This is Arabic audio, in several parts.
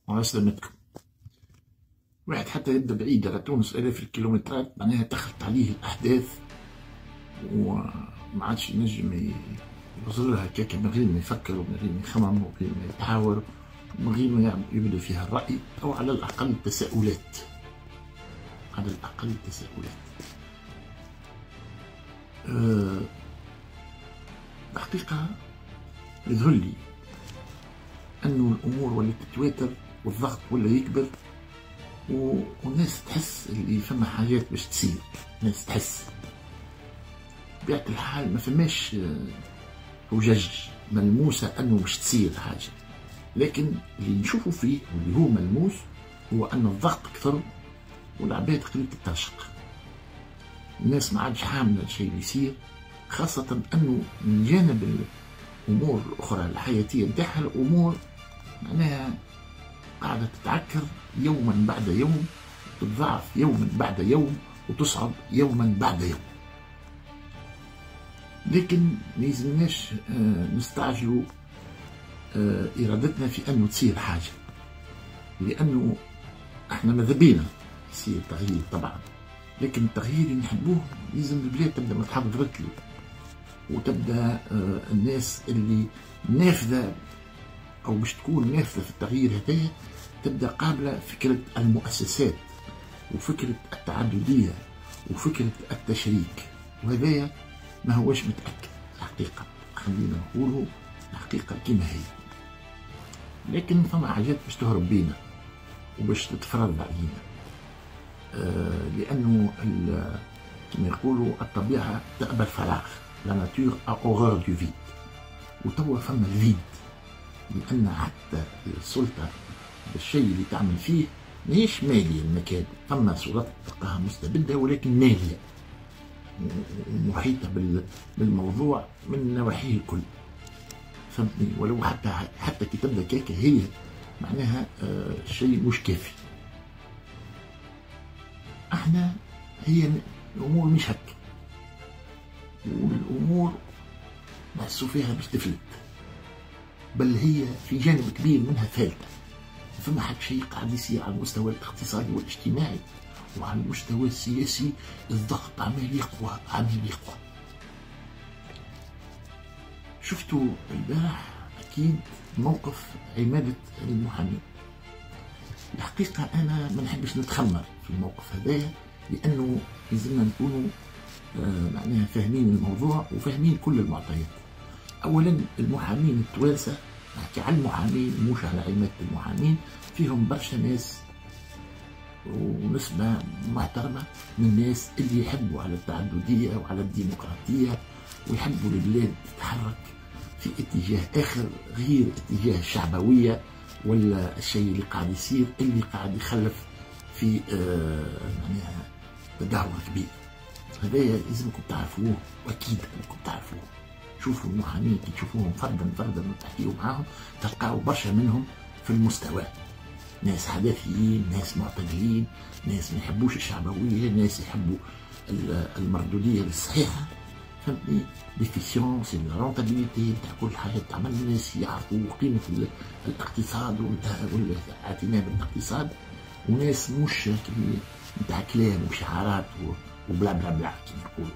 الله يسلمتكم. واحد حتى يبدا بعيد على تونس آلاف الكيلومترات، معناها دخلت عليه الأحداث وما عادش ينجم يوصل لها هكاك من غير ما يفكر ومن غير ما يخمم ومن غير ما يتحاور ومن غير ما يبدا فيها الرأي، أو على الأقل تساؤلات. على الأقل تساؤلات. الحقيقة يظهر لي أنه الأمور ولات تتواتر والضغط ولا يكبر، والناس تحس اللي فما حاجات باش تصير. الناس تحس بطبيعة الحال ما فماش حجج ملموسة أنه باش تصير حاجة، لكن اللي نشوفوا فيه واللي هو ملموس هو أن الضغط كثر والعباد قلت تترشق. الناس ما عادش حاملة الشيء اللي يصير، خاصة أنه من جانب الأمور الأخرى الحياتية نتاعها الأمور معناها قاعدة تتعكر يوما بعد يوم، تتضاعف يوما بعد يوم، وتصعب يوما بعد يوم. لكن ما يلزمناش نستعجلوا إرادتنا في أنه تصير حاجة، لأنه احنا ماذا بينا يصير تغيير طبعا، لكن التغيير اللي نحبوه لازم البلاد تبدا متحضرت له، وتبدا الناس اللي نافذه او باش تكون نافذه في التغيير هذايا تبدا قابله فكره المؤسسات وفكره التعدديه وفكره التشريك، وهذايا ما هوش متاكد الحقيقه، خلينا نقولوا الحقيقه كما هي. لكن فما حاجات باش تهرب بينا وباش تتفرض علينا، لأنه كما يقولوا الطبيعة تأبى الفراغ، لا ناتور ا اورور دو فيد، وتوا فما الفيد، لأن حتى السلطة بالشيء اللي تعمل فيه ماهيش مالية المكان، فما سلطة تلقاها مستبدة ولكن مالية ومحيطة بالموضوع من نواحيه الكل، فهمتني؟ ولو حتى كي تبدا كيكة هي معناها شيء مش كافي. احنا هي الامور مش هكا، والامور نحسوا فيها باش تفلت، بل هي في جانب كبير منها فالته. فما حد شيء قاعد يصير على المستوى الاقتصادي والاجتماعي، وعلى المستوى السياسي الضغط عمال يقوى عمال يقوى. شفتوا البارح اكيد موقف عمادة المحامين. الحقيقة أنا ما نحبش نتخمر في الموقف هذايا، لأنه لازمنا نكونوا معناها فاهمين الموضوع وفاهمين كل المعطيات. أولا المحامين التوانسة، نحكي على المحامين مش على عمادة المحامين، فيهم برشا ناس ونسبة محترمة من الناس اللي يحبوا على التعددية وعلى الديمقراطية، ويحبوا البلاد تتحرك في اتجاه آخر غير اتجاه الشعبوية ولا الشيء اللي قاعد يصير اللي قاعد يخلف في معناها تدهور كبير. هذايا لازمكم تعرفوه، واكيد انكم تعرفوه. شوفوا المحامين كي تشوفوهم فردا فردا وتحكيوا معاهم تلقاو برشا منهم في المستوى، ناس حداثيين، ناس معتدلين، ناس ما يحبوش الشعبويه، ناس يحبوا المردوديه الصحيحه، فهمتني؟ ليفيسيونس، الرونتابيليتي تاع كل حاجه تعمل، الناس يعرفوا قيمه الاقتصاد والاعتناء بالاقتصاد، وناس مش نتاع كلام وشعارات وبلا بلا بلا كما يقولوا.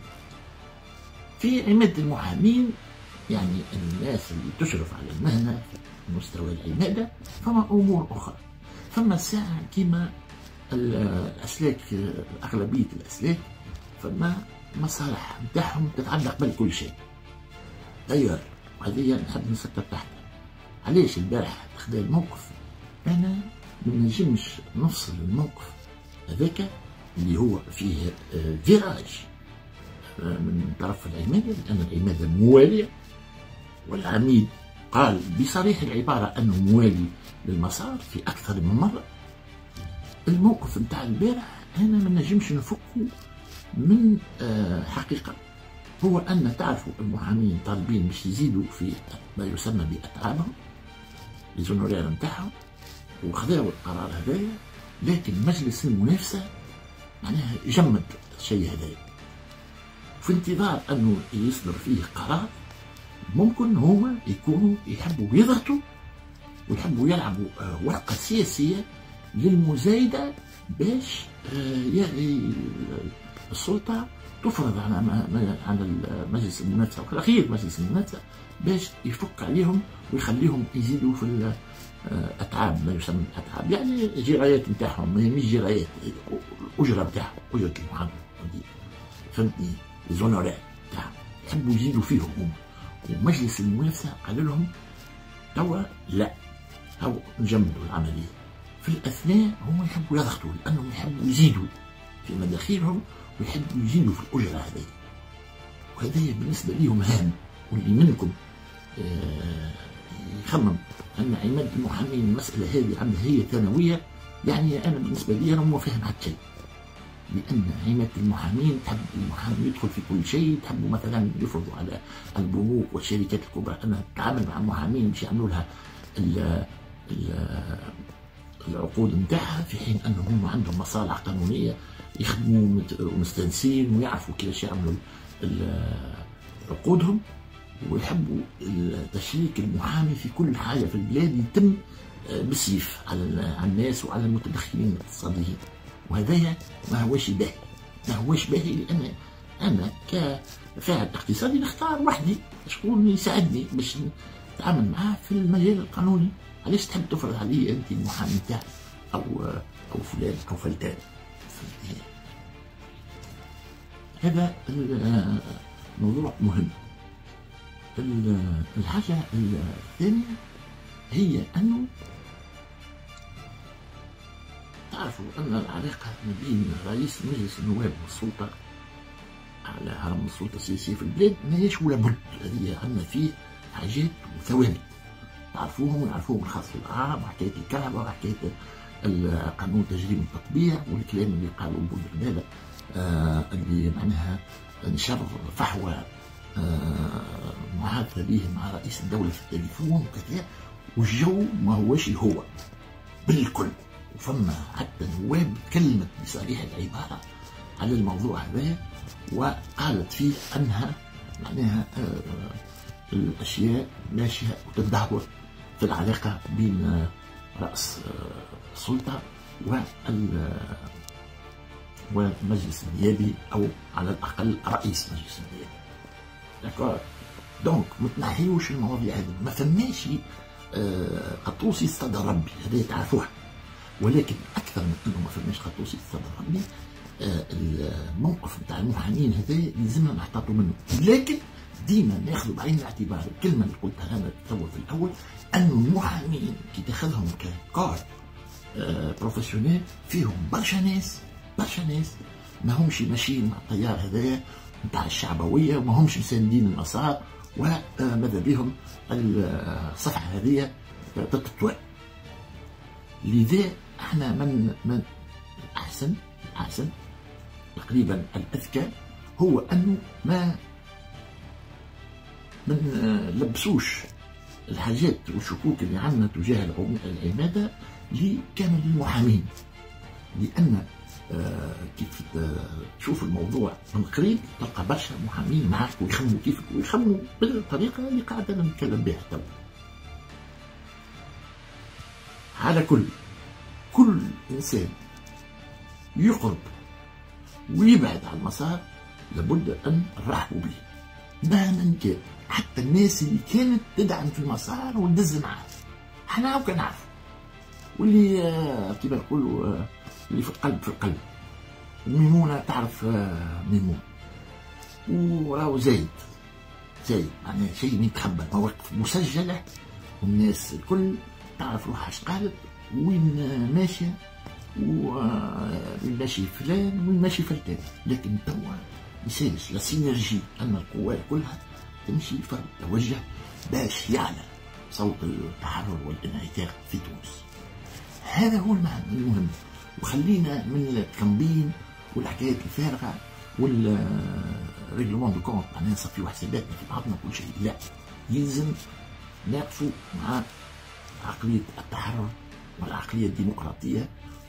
في عمادة المحامين يعني الناس اللي تشرف على المهنه في مستوى العماده، فما امور اخرى، فما ساعه كيما الاسلاك، اغلبيه الاسلاك فما مصالح نتاعهم تتعلق بكل شيء. داير وهذه نحب نسكر تحتها. علاش البارح خذا الموقف؟ انا ما نجمش نفصل الموقف هذاك اللي هو فيه فيراج من طرف العماده، لان العماده مواليه، والعميد قال بصريح العباره انه موالي للمسار في اكثر من مره. الموقف نتاع البارح انا ما نجمش نفكه من حقيقة، هو أن تعرفوا المحامين طالبين باش يزيدوا في ما يسمى بأتعابهم، ليزونورير نتاعهم، وخذاو القرار هذايا، لكن مجلس المنافسة معناها جمد الشيء هذايا في انتظار أنه يصدر فيه قرار ممكن هما يكونوا يحبوا يضغطوا ويحبوا يلعبوا ورقة سياسية للمزايدة باش السلطة تفرض على مجلس المنافسة وأخير مجلس المنافسة باش يفك عليهم ويخليهم يزيدوا في الأتعاب، ما يسمى الأتعاب يعني الجرايات نتاعهم، مش جرايات، الأجرة نتاعهم، أجرة المحامي، فهمتني، الزونورات نتاعهم يحبوا يزيدوا فيهم هم. ومجلس المنافسة قال لهم توا لا، أو نجمدوا العملية. في الأثناء هم يحبوا يضغطوا لأنهم يحبوا يزيدوا في مداخيلهم ويحبوا يزيدوا في الأجرة هذه، وهذا بالنسبة لهم هام. واللي منكم يخمم أن عماد المحامين المسألة هذه عندها هي ثانوية، يعني أنا بالنسبة لي أنا مو فاهم حتى شيء، لأن عماد المحامين تحب المحامي يدخل في كل شيء، تحبوا مثلا يفرضوا على البنوك والشركات الكبرى أنها تتعامل مع المحامين باش يعملوا لها العقود نتاعها، في حين أنهم عندهم مصالح قانونية يخدموا مستانسين ويعرفوا كيفاش يعملوا عقودهم، ويحبوا تشريك المحامي في كل حاجة في البلاد يتم بالسيف على الناس وعلى المتدخلين الاقتصاديين، وهذا ما هوش باهي، ما هوش باهي، لأن أنا كفاعل اقتصادي نختار وحدي شكون يساعدني باش نتعامل معاه في المجال القانوني. علاش تحب تفرض علي أنت المحامي نتاعك أو فلان أو فلتان؟ هذا الموضوع مهم. الحاجة الثانية هي أنه تعرفوا أن العلاقة ما بين رئيس مجلس النواب والسلطة على هرم السلطة السياسية في البلاد ما هيش ولا بد، هذه عندنا فيه حاجات وثوابت تعرفوهم ويعرفوهم الخاص بالعرب، وحكاية الكهرباء وحكاية قانون تجريم التطبيع والكلام اللي قالوا بودربالة اللي معناها نشر فحوى محادثة به مع رئيس الدولة في التليفون وكذا، والجو ما هوش هو بالكل. وفما حتى نواب تكلمت بصريح العبارة على الموضوع هذا وقالت فيه أنها معناها الأشياء ماشية وتدهور في العلاقة بين رأس السلطة والمجلس النيابي، أو على الأقل رئيس مجلس النيابي. داكور، دونك ما تنحيوش المواضيع هذه، ما فماش قطوسي اصطدى ربي، هذه تعرفوها، ولكن أكثر من أنه ما فماش قطوسي اصطدى ربي، الموقف نتاع المحامين هذا لازمنا نحتاطوا منه، لكن ديما ناخذوا بعين الاعتبار الكلمة اللي قلتها أنا تصور في الأول، أن المحامين كي تاخذهم ككار بروفيسيونيل فيهم برشا ناس ما همش ماشيين مع التيار هذايا نتاع الشعبوية، وما همش مساندين المسار، وماذا بهم الصفحة هذه تتطور. لذا احنا من أحسن تقريبا الأذكى هو أنه ما لبسوش الحاجات والشكوك اللي عندنا تجاه العمادة لكامل المحامين، لأن كيف تشوف الموضوع من قريب تلقى برشا محامين معك ويخموا كيفك ويخموا بالطريقة اللي قاعدة نتكلم بها توا. على كل إنسان يقرب ويبعد عن المسار لابد أن نرحبوا به مهما كان، حتى الناس اللي كانت تدعم في المسار وتدز معاه احنا هاكا نعرف، واللي كيما نقولوا اللي في القلب. ميمونة تعرف ميمون، وراهو زايد معناها شيء ما يتخبى، مواقف مسجلة والناس الكل تعرف روحها اش قالت وين ماشية وين ماشي فلان وين ماشي فلتان. لكن توا يسالش لا سينرجي أن القوات كلها تمشي في توجه باش يعلى صوت التحرر والانعتاق في تونس. هذا هو المعنى المهم، وخلينا من التنظيم والحكايات الفارغه والريغلومون دو كونت معناها نصفيو حساباتنا في بعضنا كل شيء، لا، يلزم نقفوا مع عقليه التحرر والعقليه الديمقراطيه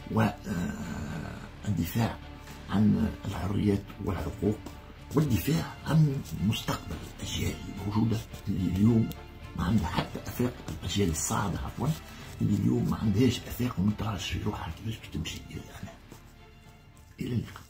والدفاع عن الحريات والحقوق والدفاع عن مستقبل الأجيال الموجودة اللي اليوم ما عندها حتى افاق، الاجيال الصاعده عفوا اللي اليوم ما عندهاش افاق وما تعرفش في روحها كيفاش باش تمشي الى الامام. الى اللقاء.